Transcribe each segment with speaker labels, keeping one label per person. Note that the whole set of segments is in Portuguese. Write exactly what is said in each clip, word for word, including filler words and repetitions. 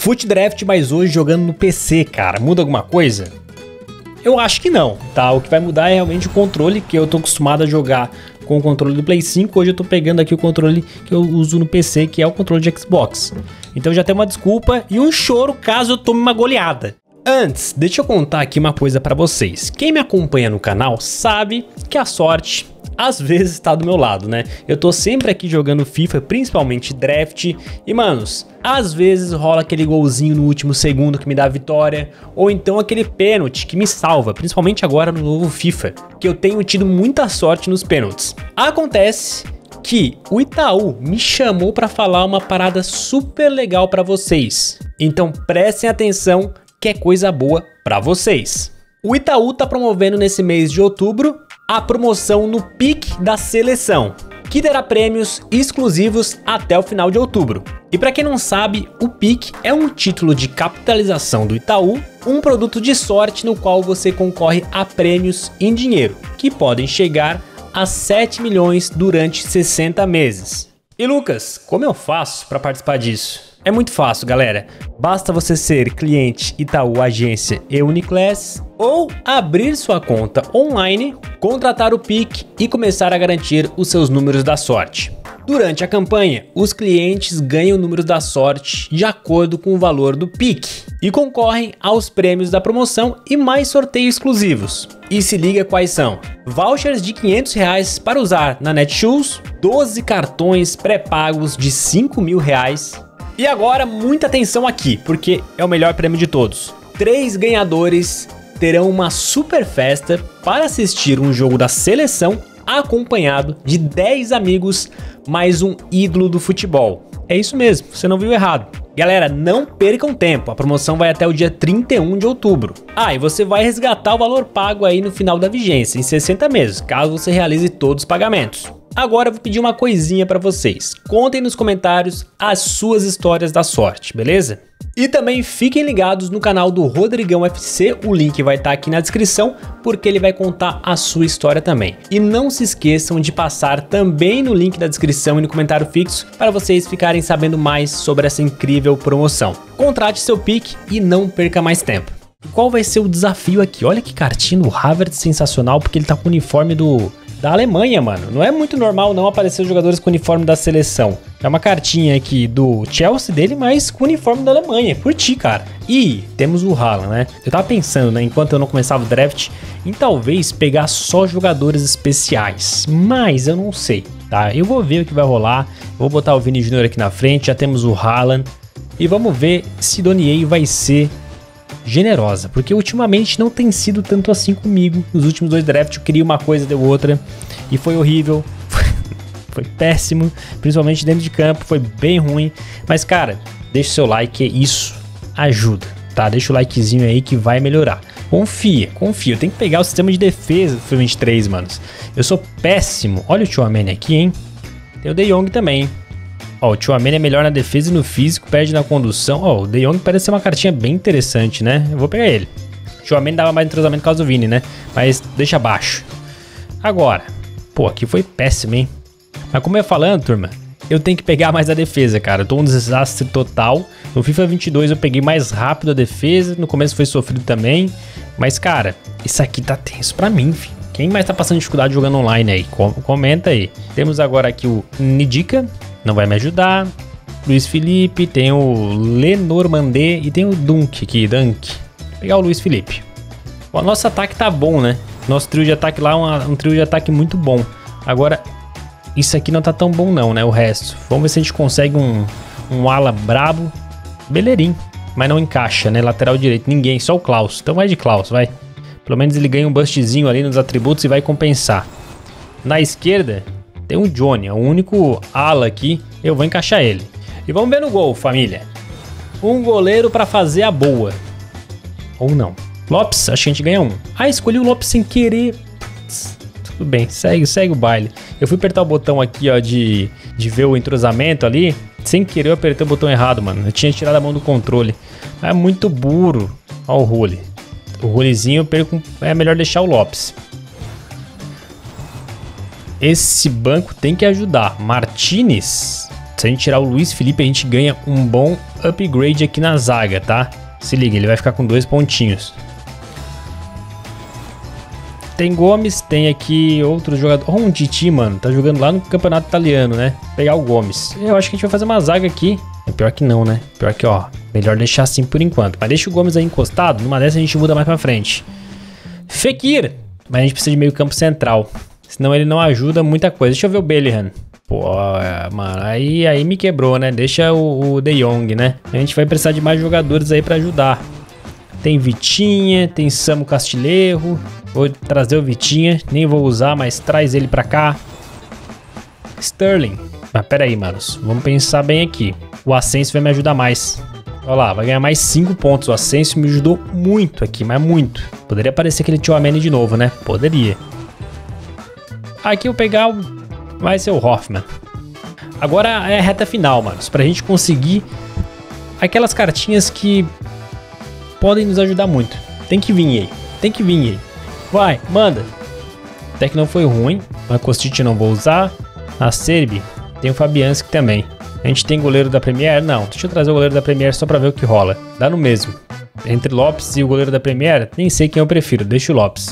Speaker 1: Foot Draft, mas hoje jogando no P C, cara, muda alguma coisa? Eu acho que não, tá? O que vai mudar é realmente o controle, que eu tô acostumado a jogar com o controle do Play cinco. Hoje eu tô pegando aqui o controle que eu uso no P C, que é o controle de Xbox. Então já tem uma desculpa e um choro caso eu tome uma goleada. Antes, deixa eu contar aqui uma coisa pra vocês. Quem me acompanha no canal sabe que a sorte às vezes está do meu lado, né? Eu tô sempre aqui jogando FIFA, principalmente Draft, e manos, às vezes rola aquele golzinho no último segundo que me dá a vitória, ou então aquele pênalti que me salva, principalmente agora no novo FIFA, que eu tenho tido muita sorte nos pênaltis. Acontece que o Itaú me chamou para falar uma parada super legal para vocês, então prestem atenção que é coisa boa para vocês. O Itaú tá promovendo nesse mês de outubro a promoção no Pique da Seleção, que terá prêmios exclusivos até o final de outubro. E para quem não sabe, o Pique é um título de capitalização do Itaú, um produto de sorte no qual você concorre a prêmios em dinheiro, que podem chegar a sete milhões durante sessenta meses. E Lucas, como eu faço para participar disso? É muito fácil, galera. Basta você ser cliente Itaú Agência e Uniclass ou abrir sua conta online, contratar o Pique e começar a garantir os seus números da sorte. Durante a campanha, os clientes ganham números da sorte de acordo com o valor do Pique e concorrem aos prêmios da promoção e mais sorteios exclusivos. E se liga quais são: vouchers de quinhentos reais para usar na Netshoes, doze cartões pré-pagos de cinco mil reais. E agora, muita atenção aqui, porque é o melhor prêmio de todos. Três ganhadores terão uma super festa para assistir um jogo da seleção acompanhado de dez amigos mais um ídolo do futebol. É isso mesmo, você não viu errado. Galera, não percam tempo, a promoção vai até o dia trinta e um de outubro. Ah, e você vai resgatar o valor pago aí no final da vigência, em sessenta meses, caso você realize todos os pagamentos. Agora eu vou pedir uma coisinha para vocês. Contem nos comentários as suas histórias da sorte, beleza? E também fiquem ligados no canal do Rodrigão F C, o link vai estar aqui na descrição, porque ele vai contar a sua história também. E não se esqueçam de passar também no link da descrição e no comentário fixo para vocês ficarem sabendo mais sobre essa incrível promoção. Contrate seu Pique e não perca mais tempo. E qual vai ser o desafio aqui? Olha que cartinha do Havertz sensacional, porque ele tá com o uniforme do... da Alemanha, mano. Não é muito normal não aparecer os jogadores com o uniforme da seleção. É uma cartinha aqui do Chelsea dele, mas com o uniforme da Alemanha. Curti, cara. E temos o Haaland, né? Eu tava pensando, né, enquanto eu não começava o draft, em talvez pegar só jogadores especiais. Mas eu não sei, tá? Eu vou ver o que vai rolar. Vou botar o Vini Júnior aqui na frente. Já temos o Haaland. E vamos ver se Donier vai ser generosa, porque ultimamente não tem sido tanto assim comigo. Nos últimos dois drafts eu queria uma coisa, deu outra, e foi horrível, foi péssimo, principalmente dentro de campo, foi bem ruim. Mas cara, deixa o seu like, isso ajuda, tá? Deixa o likezinho aí que vai melhorar. Confia, confia, eu tenho que pegar o sistema de defesa do FIFA vinte e três, manos. Eu sou péssimo. Olha o Tchouaméni aqui, hein? Tem o De Jong também. Ó, o Tchouaméni é melhor na defesa e no físico, perde na condução. Ó, o De Jong parece ser uma cartinha bem interessante, né? Eu vou pegar ele. O Tchouaméni dava mais entrosamento por causa do Vini, né? Mas deixa abaixo. Agora, pô, aqui foi péssimo, hein? Mas como eu ia falando, turma, eu tenho que pegar mais a defesa, cara. Eu tô um desastre total. No FIFA vinte e dois eu peguei mais rápido a defesa. No começo foi sofrido também. Mas, cara, isso aqui tá tenso pra mim, filho. Quem mais tá passando dificuldade jogando online aí? Comenta aí. Temos agora aqui o Ndicka. Não vai me ajudar. Luiz Felipe, tem o Lenormandie e tem o Dunk aqui, Dunk. Vou pegar o Luiz Felipe. O nosso ataque tá bom, né? Nosso trio de ataque lá é um, um trio de ataque muito bom. Agora, isso aqui não tá tão bom não, né? O resto. Vamos ver se a gente consegue um, um ala brabo. Bellerin, mas não encaixa, né? Lateral direito, ninguém, só o Klaus. Então vai de Klaus, vai. Pelo menos ele ganha um bustzinho ali nos atributos e vai compensar. Na esquerda... tem um Johnny, é o único ala aqui, eu vou encaixar ele. E vamos ver no gol, família. Um goleiro para fazer a boa. Ou não. Lopes, acho que a gente ganha um. Ah, escolhi o Lopes sem querer. Tudo bem, segue, segue o baile. Eu fui apertar o botão aqui, ó, de, de ver o entrosamento ali. Sem querer eu apertei o botão errado, mano. Eu tinha tirado a mão do controle. É muito burro. Ó o Rulli. O Rullizinho eu perco, é melhor deixar o Lopes. Esse banco tem que ajudar. Martinez. Se a gente tirar o Luiz Felipe, a gente ganha um bom upgrade aqui na zaga, tá? Se liga, ele vai ficar com dois pontinhos. Tem Gomes, tem aqui outros jogadores. Oh, um Titi, mano, tá jogando lá no campeonato italiano, né? Vou pegar o Gomes. Eu acho que a gente vai fazer uma zaga aqui. É pior que não, né? Pior que, ó, melhor deixar assim por enquanto. Mas deixa o Gomes aí encostado, numa dessa a gente muda mais pra frente. Fekir, mas a gente precisa de meio campo central. Senão ele não ajuda muita coisa. Deixa eu ver o Bellingham. Pô, mano, aí, aí me quebrou, né? Deixa o, o De Jong, né? A gente vai precisar de mais jogadores aí pra ajudar. Tem Vitinha, tem Samu Castilheiro. Vou trazer o Vitinha, nem vou usar, mas traz ele pra cá. Sterling. Mas pera aí, manos, vamos pensar bem aqui. O Asensio vai me ajudar mais. Olha lá, vai ganhar mais cinco pontos. O Asensio me ajudou muito aqui, mas muito. Poderia aparecer aquele Tchouaméni de novo, né? Poderia. Aqui eu vou pegar o... Vai ser o Hoffman. Agora é a reta final, manos. Pra gente conseguir aquelas cartinhas que podem nos ajudar muito. Tem que vir aí. Tem que vir aí. Vai, manda. Até que não foi ruim. Mas Kostic não vou usar. A Serbi. Tem o Fabianski também. A gente tem goleiro da Premier? Não. Deixa eu trazer o goleiro da Premier só pra ver o que rola. Dá no mesmo. Entre Lopes e o goleiro da Premier, nem sei quem eu prefiro. Deixa o Lopes.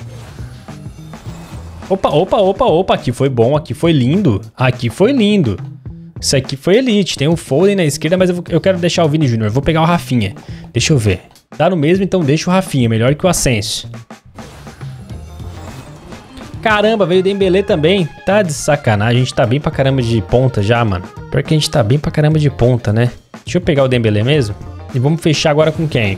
Speaker 1: Opa, opa, opa, opa, aqui foi bom, aqui foi lindo, aqui foi lindo. Isso aqui foi elite, tem o Foden na esquerda, mas eu, vou, eu quero deixar o Vini Júnior, vou pegar o Rafinha. Deixa eu ver, dá no mesmo, então deixa o Rafinha, melhor que o Asensio. Caramba, veio o Dembélé também, tá de sacanagem, a gente tá bem pra caramba de ponta já, mano. Pior que a gente tá bem pra caramba de ponta, né? Deixa eu pegar o Dembélé mesmo, e vamos fechar agora com quem?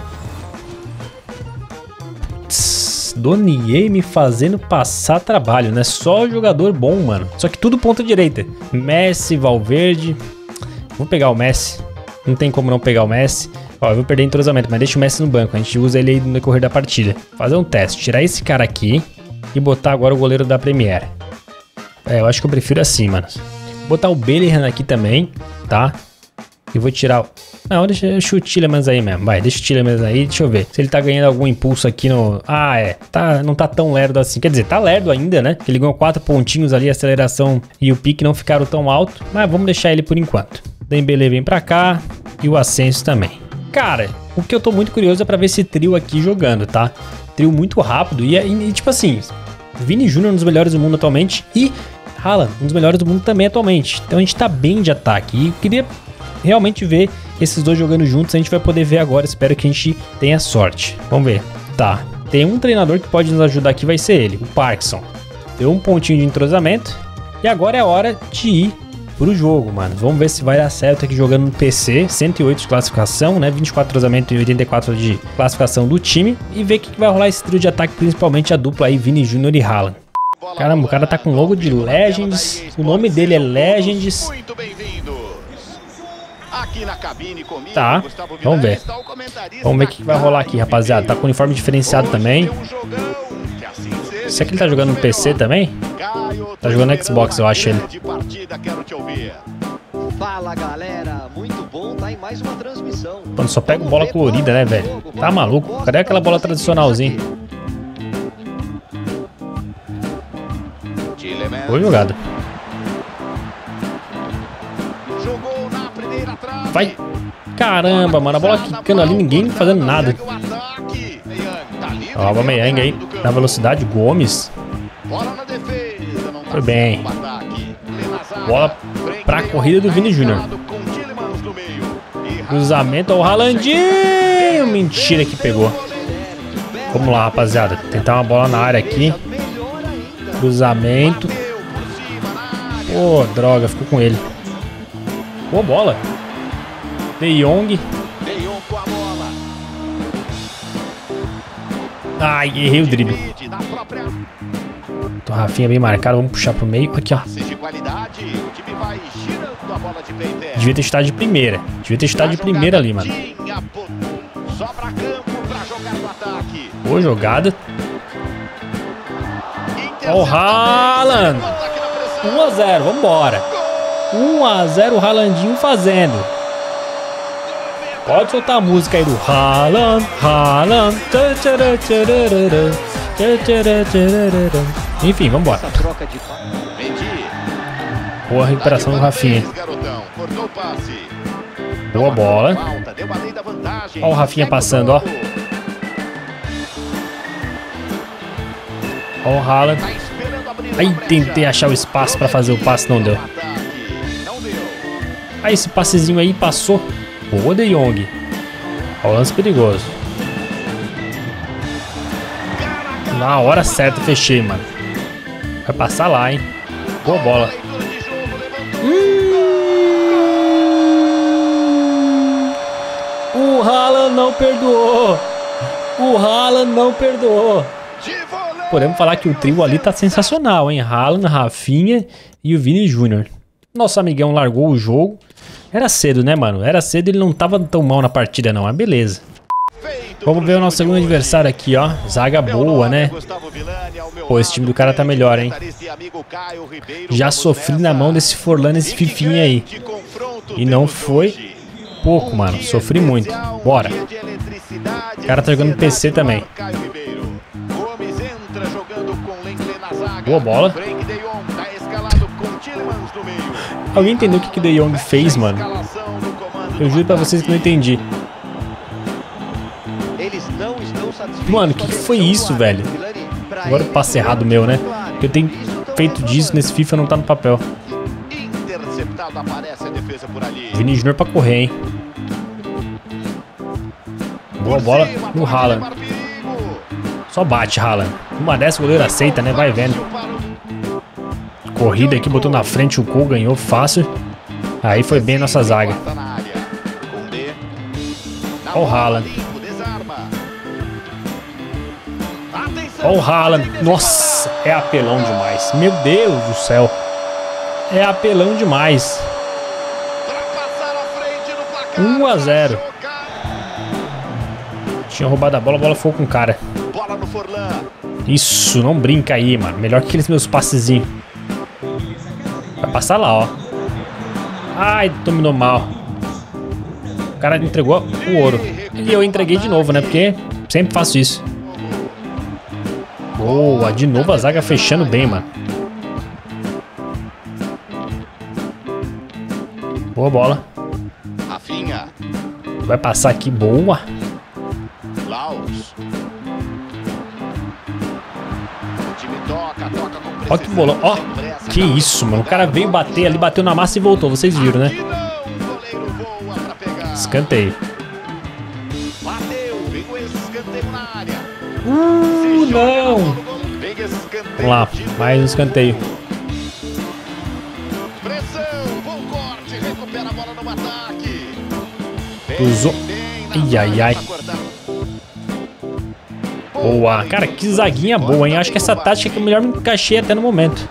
Speaker 1: Donier me fazendo passar trabalho, né? Só jogador bom, mano. Só que tudo ponta direita. Messi, Valverde. Vou pegar o Messi. Não tem como não pegar o Messi. Ó, eu vou perder entrosamento, mas deixa o Messi no banco. A gente usa ele aí no decorrer da partida. Fazer um teste. Tirar esse cara aqui e botar agora o goleiro da Premier. É, eu acho que eu prefiro assim, mano. Botar o Bellingham aqui também, tá? E vou tirar... Não, deixa, deixa o Tielemans aí mesmo. Vai, deixa o Tielemans aí. Deixa eu ver se ele tá ganhando algum impulso aqui no... Ah, é. Tá, não tá tão lerdo assim. Quer dizer, tá lerdo ainda, né? Ele ganhou quatro pontinhos ali. A aceleração e o pique não ficaram tão alto. Mas vamos deixar ele por enquanto. Dembélé vem pra cá. E o Asensio também. Cara, o que eu tô muito curioso é pra ver esse trio aqui jogando, tá? Trio muito rápido. E, e, e tipo assim... Vini Júnior, um dos melhores do mundo atualmente. E Haaland, um dos melhores do mundo também atualmente. Então a gente tá bem de ataque. E eu queria... realmente ver esses dois jogando juntos, a gente vai poder ver agora, espero que a gente tenha sorte. Vamos ver. Tá, tem um treinador que pode nos ajudar aqui, vai ser ele, o Parkinson. Deu um pontinho de entrosamento e agora é hora de ir pro jogo, mano. Vamos ver se vai dar certo aqui jogando no P C, cento e oito de classificação, né, vinte e quatro de entrosamento e oitenta e quatro de classificação do time e ver o que, que vai rolar esse trio de ataque, principalmente a dupla aí, Vini Júnior e Haaland. Caramba, o cara tá com logo de Legends, o nome dele é Legends. Tá, vamos ver. Vamos ver o que vai rolar aqui, rapaziada. Tá com uniforme diferenciado também. Será que ele tá jogando no P C também? Tá jogando no Xbox, eu acho ele. Fala, galera. Muito bom, tá em mais uma transmissão. Mano, só pega bola colorida, né, velho? Tá maluco? Cadê aquela bola tradicionalzinha? Boa jogada. Vai. Caramba, mano. A bola quicando ali, ninguém fazendo nada. Ó, o Aubameyang aí. Na velocidade, Gomes. Foi bem. Bola pra corrida do Vini Júnior. Cruzamento ao Haalandinho. Mentira que pegou. Vamos lá, rapaziada. Tentar uma bola na área aqui. Cruzamento. Pô, droga. Ficou com ele. Boa bola. De Jong. Ai, errei o drible. Então, Rafinha bem marcado. Vamos puxar pro meio. Aqui, ó. Devia ter estado de primeira. Devia ter estado de primeira ali, mano. Boa jogada. Ó o Haaland. um a zero, vambora. um a zero, o Haalandinho fazendo. Pode soltar a música aí do Haaland, Haaland. Enfim, vambora. Boa recuperação do Rafinha. Boa bola. Olha o Rafinha passando, ó. Olha o Haaland. Aí tentei achar o espaço pra fazer o passe, não deu. Aí esse passezinho aí passou. Boa, De Jong. Olha o lance perigoso. Na hora certa fechei, mano. Vai passar lá, hein. Boa bola. Hum... O Haaland não perdoou. O Haaland não perdoou. Podemos falar que o trio ali tá sensacional, hein? Haaland, Rafinha e o Vini Júnior. Nosso amigão largou o jogo. Era cedo, né, mano? Era cedo e ele não tava tão mal na partida, não. Mas beleza. Vamos ver o nosso segundo adversário aqui, ó. Zaga boa, né? Pô, esse time do cara tá melhor, hein? Já sofri na mão desse Forlan, esse Fifinha aí. E não foi pouco, mano. Sofri muito. Bora. O cara tá jogando no P C também. Boa bola. Alguém entendeu o que que De Jong fez, mano? Eu juro pra vocês que não entendi. Mano, o que, que foi isso, velho? Agora o passe errado meu, né? Eu tenho feito disso nesse FIFA, não tá no papel. Vini Júnior pra correr, hein? Boa bola no Haaland. Só bate, Haaland. Uma dessa o goleiro aceita, né? Vai vendo. Corrida aqui, botou na frente o gol, ganhou fácil. Aí foi bem a nossa zaga. Olha o Haaland. Olha o Haaland. Nossa, é apelão demais. Meu Deus do céu. É apelão demais. um a zero. Tinha roubado a bola, a bola foi com o cara. Isso, não brinca aí, mano. Melhor que aqueles meus passezinhos. Vai passar lá, ó. Ai, dominou mal. O cara entregou o ouro. E eu entreguei de novo, né? Porque sempre faço isso. Boa, de novo a zaga fechando bem, mano. Boa bola. Vai passar aqui, boa. Ó que bolão, ó. Que isso, mano. O cara veio bater ali, bateu na massa e voltou. Vocês viram, né? Escanteio. Uh, não. Vamos lá, mais um escanteio. Cruzou. Ai, ai, ai. Boa. Cara, que zaguinha boa, hein? Acho que essa tática que eu melhor me encaixei até no momento.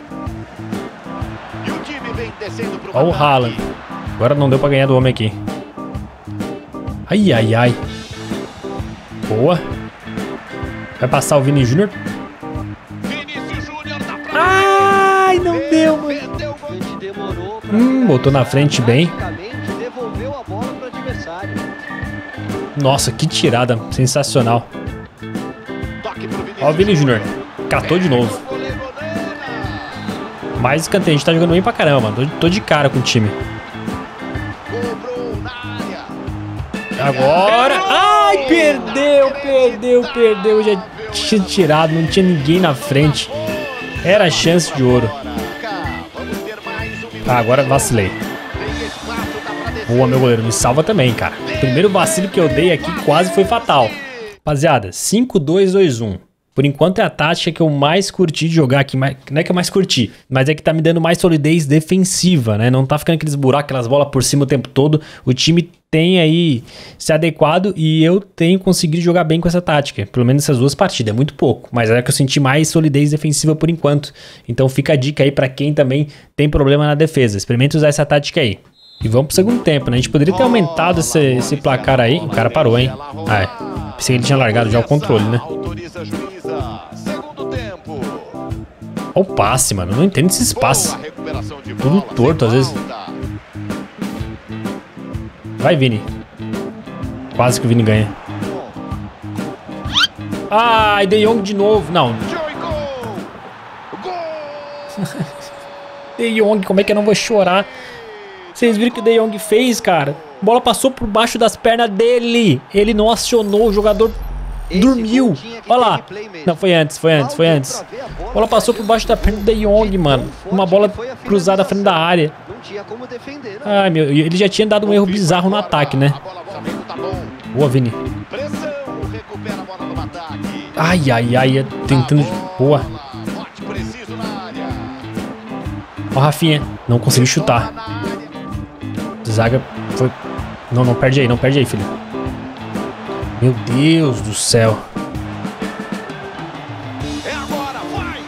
Speaker 1: Olha o Haaland. Agora não deu pra ganhar do homem aqui. Ai, ai, ai. Boa. Vai passar o Vini Júnior. Ai, não deu, mano. Hum, botou na frente bem. Nossa, que tirada sensacional. Ó o Vini Júnior. Catou de novo. Mais escanteio. A gente tá jogando bem pra caramba, mano. Tô, tô de cara com o time. Agora. Ai, perdeu, perdeu, perdeu. Já tinha tirado, não tinha ninguém na frente. Era a chance de ouro. Ah, agora vacilei. Boa, meu goleiro. Me salva também, cara. O primeiro vacilo que eu dei aqui quase foi fatal. Rapaziada, cinco dois dois um. Por enquanto é a tática que eu mais curti de jogar aqui. Não é que eu mais curti, mas é que tá me dando mais solidez defensiva, né? Não tá ficando aqueles buracos, aquelas bolas por cima o tempo todo. O time tem aí se adequado e eu tenho conseguido jogar bem com essa tática. Pelo menos essas duas partidas, é muito pouco. Mas é que eu senti mais solidez defensiva por enquanto. Então fica a dica aí pra quem também tem problema na defesa. Experimente usar essa tática aí. E vamos pro segundo tempo, né? A gente poderia ter aumentado esse, esse placar aí. O cara parou, hein? Ah, é. Pensei que ele tinha largado já o controle, né? Olha o passe, mano. Eu não entendo esses passes. Tudo torto, às vezes. Vai, Vini. Quase que o Vini ganha. Ai, De Jong de novo. Não. De Jong, como é que eu não vou chorar? Vocês viram o que o De Jong fez, cara? A bola passou por baixo das pernas dele. Ele não acionou, o jogador dormiu. Olha lá. Não, foi antes, foi antes, foi antes. A bola passou por baixo da perna do De Jong, mano. Uma bola cruzada à frente da área. Ai, meu, ele já tinha dado um erro bizarro no ataque, né? Boa, Vini. Ai, ai, ai, tentando... Boa. Ó, Rafinha. Não conseguiu chutar. Zaga foi... Não, não perde aí, não perde aí, filho. Meu Deus do céu.
Speaker 2: É agora, vai!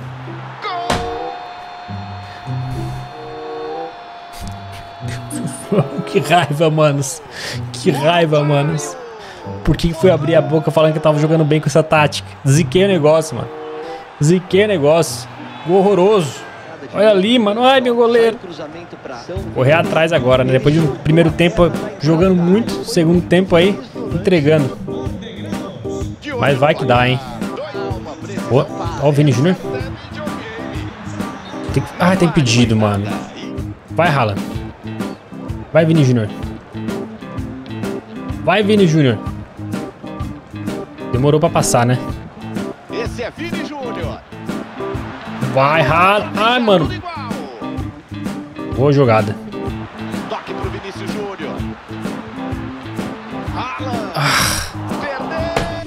Speaker 1: Gol! Que raiva, manos. Que raiva, manos. Por que foi abrir a boca falando que eu tava jogando bem com essa tática? Ziquei o negócio, mano. Ziquei o negócio. Gol horroroso. Olha ali, mano. Ai, meu goleiro. Correr atrás agora, né? Depois de um primeiro tempo jogando muito, segundo tempo aí entregando. Mas vai que dá, hein? Boa. Ó o Vini Júnior. Tem... Ah, tem pedido, mano. Vai, Haaland. Vai, Vini Júnior. Vai, Vini Júnior. Demorou pra passar, né?
Speaker 2: Esse é Vini Júnior.
Speaker 1: Vai, Haaland. Ai, mano. Boa jogada.
Speaker 2: Toque pro Vinícius Júnior. Haaland.
Speaker 1: Ah.
Speaker 2: Perdeu.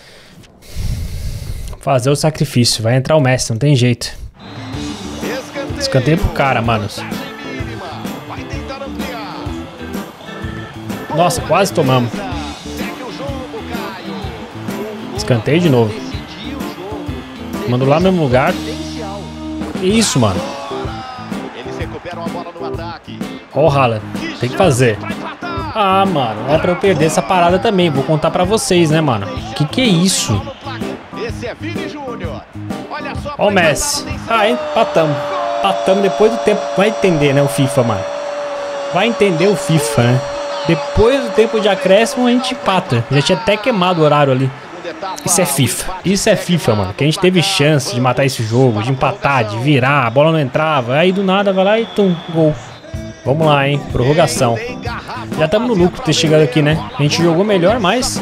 Speaker 1: Fazer o sacrifício. Vai entrar o Messi, não tem jeito.
Speaker 2: Escanteio.
Speaker 1: Escanteio pro cara, manos.
Speaker 2: Vai tentar ampliar.
Speaker 1: Nossa, quase tomamos.
Speaker 2: Segue o jogo, Caio.
Speaker 1: Escanteio de novo. Mandou lá no mesmo lugar. Que isso, mano?
Speaker 2: Eles recuperam a bola no ataque.
Speaker 1: Ó o Haaland. Tem que fazer. Ah, mano. É pra eu perder essa parada também. Vou contar pra vocês, né, mano? Que que é isso?
Speaker 2: Esse é Vini Júnior. Olha só.
Speaker 1: Ó o Messi. Ah, empatamos. Empatamos depois do tempo. Vai entender, né, o FIFA, mano. Vai entender o FIFA, né? Depois do tempo de acréscimo, a gente empata. Já tinha até queimado o horário ali. Isso é FIFA. Isso é FIFA, mano. Que a gente teve chance de matar esse jogo, de empatar, de virar, a bola não entrava. Aí do nada vai lá e tum, gol. Vamos lá, hein? Prorrogação. Já estamos no lucro ter chegado aqui, né? A gente jogou melhor, mas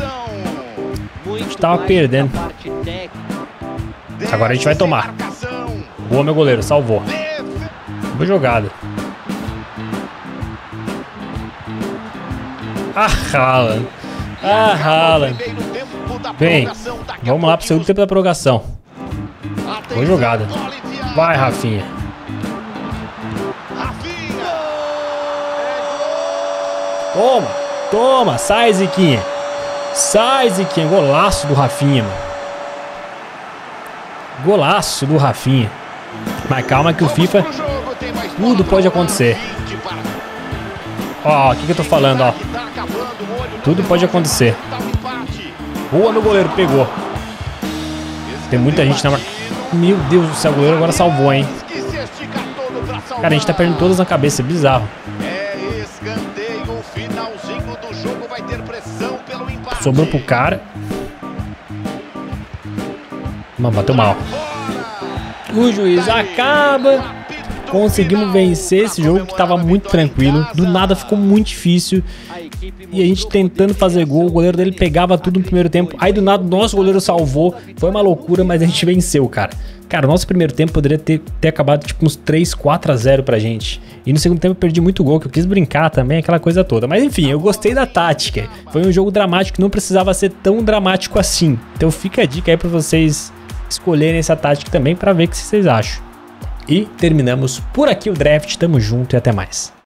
Speaker 1: a gente tava perdendo. Agora a gente vai tomar. Boa, meu goleiro. Salvou. Boa jogada. Ah, Haaland. Ah, Haaland. Vem. Vamos lá pro segundo tempo da prorrogação. Boa jogada. Vai, Rafinha. Toma. Toma. Sai, Ziquinha. Sai, Ziquinha. Golaço do Rafinha, mano. Golaço do Rafinha. Mas calma que o FIFA... Tudo pode acontecer. Ó, o que que eu tô falando, ó. Tudo pode acontecer. Boa, meu goleiro, pegou. Tem muita gente na... Meu Deus do céu, o goleiro agora salvou, hein. Cara, a gente tá perdendo todas na cabeça, é bizarro. Sobrou pro cara. Mano, bateu mal. O juiz acaba. Conseguimos vencer esse jogo que tava muito tranquilo. Do nada ficou muito difícil. E a gente tentando fazer gol. O goleiro dele pegava tudo no primeiro tempo. Aí do nada o nosso goleiro salvou. Foi uma loucura, mas a gente venceu, cara. Cara, o nosso primeiro tempo poderia ter, ter acabado tipo uns três, quatro a zero pra gente. E no segundo tempo eu perdi muito gol, que eu quis brincar também, aquela coisa toda. Mas enfim, eu gostei da tática. Foi um jogo dramático que não precisava ser tão dramático assim. Então fica a dica aí pra vocês escolherem essa tática também pra ver o que vocês acham. E terminamos por aqui o draft. Tamo junto e até mais.